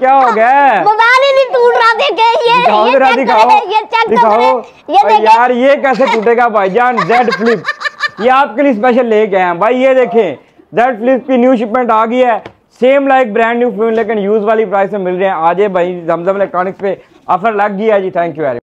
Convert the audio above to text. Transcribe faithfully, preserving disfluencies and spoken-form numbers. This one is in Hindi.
क्या हो गया? मोबाइल ही नहीं टूट रहा, देखे ये दिखाओ ये जरा, चेक दिखाओ करें, ये चेक दिखाओ। करें, ये और देखें। यार ये कैसे टूटेगा भाईजान? जेड फ्लिप ये आपके लिए स्पेशल लेके आए हैं भाई। ये देखें जेड फ्लिप की न्यू शिपमेंट आ गई है, same like brand new phone लेकिन यूज वाली प्राइस में मिल रहे हैं। आज भाई जमजम इलेक्ट्रॉनिक्स पे ऑफर लग गया जी। Thank you very